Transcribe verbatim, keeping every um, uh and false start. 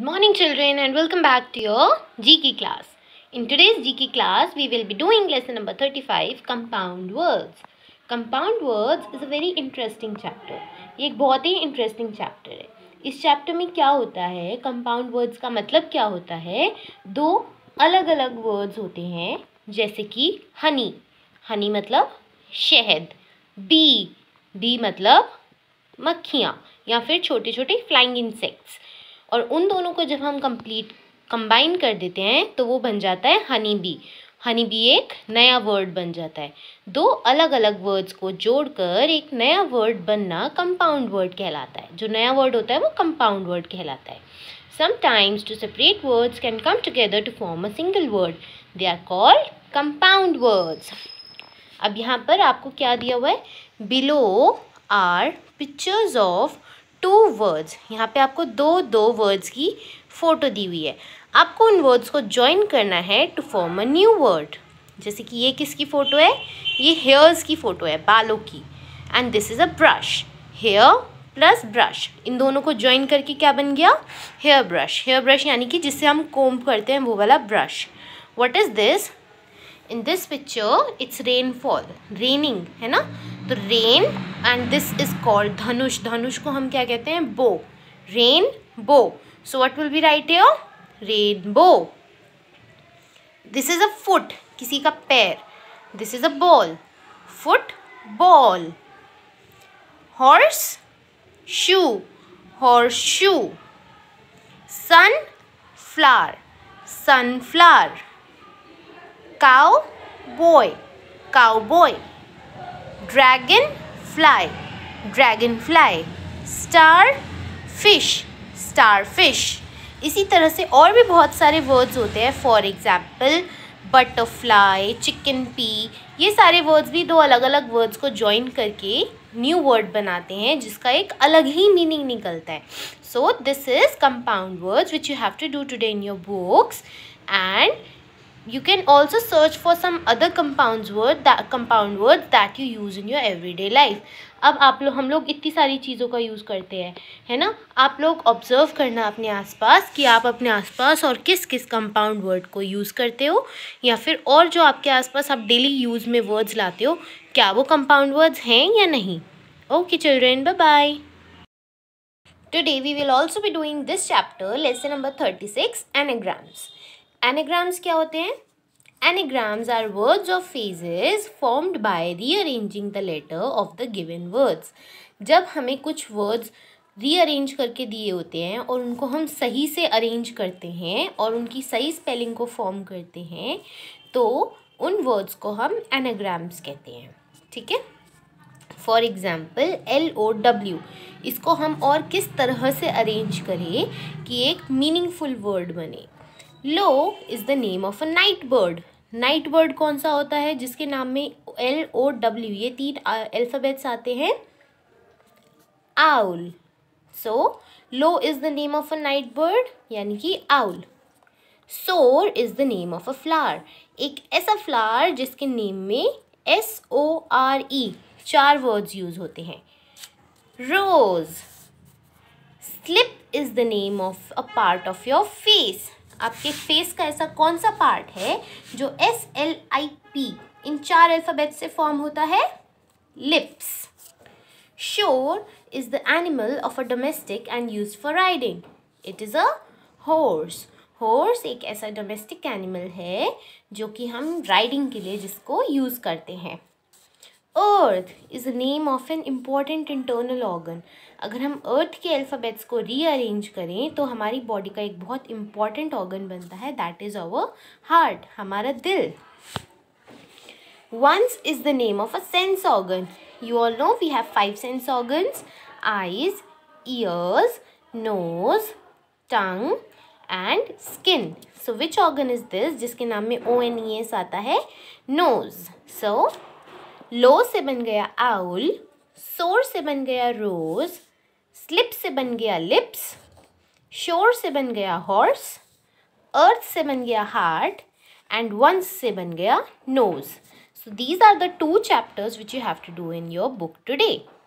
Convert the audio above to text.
morning children and welcome back to your G K class. In today's G K class we will be doing lesson number thirty-five compound words. Compound words is a very interesting chapter. ये एक बहुत ही interesting chapter है. इस chapter में क्या होता है, compound words का मतलब क्या होता है. दो अलग अलग वर्ड्स होते हैं जैसे कि हनी. हनी मतलब शहद. बी बी मतलब मक्खियाँ या फिर छोटे छोटे फ्लाइंग इंसेक्ट्स. और उन दोनों को जब हम कंप्लीट कंबाइन कर देते हैं तो वो बन जाता है हनी बी. हनी बी एक नया वर्ड बन जाता है. दो अलग अलग वर्ड्स को जोड़कर एक नया वर्ड बनना कंपाउंड वर्ड कहलाता है. जो नया वर्ड होता है वो कंपाउंड वर्ड कहलाता है. Sometimes two separate words can come together to form a single word. They are called compound words. अब यहाँ पर आपको क्या दिया हुआ है, Below are pictures of two words. यहाँ पे आपको दो दो वर्ड्स की फ़ोटो दी हुई है. आपको उन वर्ड्स को ज्वाइन करना है to form a new word. जैसे कि ये किसकी फ़ोटो है, ये हेयर्स की फ़ोटो है, बालों की. And this is a brush. Hair plus brush, इन दोनों को ज्वाइन करके क्या बन गया, हेयर ब्रश. हेयर ब्रश यानी कि जिससे हम कोम्ब करते हैं वो वाला brush. What is this? In this picture it's rainfall, raining है ना. तो rain and this is called धनुष. धनुष को हम क्या कहते हैं, bow. Rain bow. So what will be right here, rainbow. This is a foot, किसी का पैर. This is a ball, foot ball. Horse shoe, horse shoe. Sun flower, sunflower. cow boy, cowboy. dragon fly, dragonfly. star fish, starfish. इसी तरह से और भी बहुत सारे वर्ड्स होते हैं. For example butterfly, chickpea. ये सारे वर्ड्स भी दो अलग अलग वर्ड्स को ज्वाइन करके न्यू वर्ड बनाते हैं जिसका एक अलग ही मीनिंग निकलता है. So this is compound words which you have to do today in your books. And you can also search for some other compounds word that compound words that you use in your everyday life. अब आप लोग हम लोग इतनी सारी चीज़ों का use करते हैं, है ना. आप लोग ऑब्जर्व करना अपने आसपास कि आप अपने आसपास और किस किस कंपाउंड वर्ड को यूज़ करते हो, या फिर और जो आपके आसपास आप डेली यूज़ में वर्ड्स लाते हो, क्या वो कंपाउंड वर्ड्स हैं या नहीं. Okay children, bye bye. Today we will also be doing this chapter, lesson number thirty six, anagrams. Anagrams क्या होते हैं? Anagrams are words or phrases formed by rearranging the letter of the given words. जब हमें कुछ words rearrange करके दिए होते हैं और उनको हम सही से अरेंज करते हैं और उनकी सही स्पेलिंग को फॉर्म करते हैं तो उन वर्ड्स को हम एनाग्राम्स कहते हैं. ठीक है. For example L O W, इसको हम और किस तरह से अरेंज करें कि एक मीनिंगफुल वर्ड बने. Low is the name of a night bird. Night bird कौन सा होता है जिसके नाम में एल ओ डब्ल्यू ये तीन अल्फ़ाबेट्स आते हैं. Owl. So low is the name of a night bird यानी कि owl. Sore is the name of a flower, एक ऐसा फ्लावर जिसके नेम में एस ओ आर ई चार वर्ड्स यूज होते हैं. Rose. Slip is the name of a part of your face. आपके फेस का ऐसा कौन सा पार्ट है जो एस एल आई पी इन चार अल्फ़ाबेट से फॉर्म होता है, lips. Shore is the animal of a domestic and use for riding. It is a horse. Horse एक ऐसा डोमेस्टिक एनिमल है जो कि हम राइडिंग के लिए जिसको यूज़ करते हैं. Earth is the name of an important internal organ. अगर हम अर्थ के अल्फ़ाबेट्स को रीअरेंज करें तो हमारी बॉडी का एक बहुत इम्पॉर्टेंट ऑर्गन बनता है, दैट इज़ आवर हार्ट, हमारा दिल. Once is the name of a sense organ. You all know we have five sense organs, eyes, ears, nose, tongue and skin. So which organ is this जिसके नाम में O N E S आता है, knows. सो लो से बन गया owl, सोर से बन गया रोज, स्लिप से बन गया लिप्स, शोर से बन गया हॉर्स, अर्थ से बन गया हार्ट एंड वंस से बन गया nose. So these are the two chapters which you have to do in your book today.